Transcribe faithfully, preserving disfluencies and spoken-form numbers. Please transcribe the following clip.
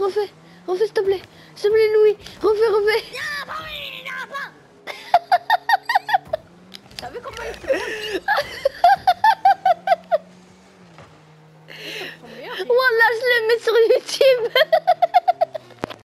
refais. Refais, s'il te plaît. S'il te plaît, Louis. Refais, refais. Non, pas oui, non, pas. T'as vu comment il se Voilà, je le mets sur YouTube.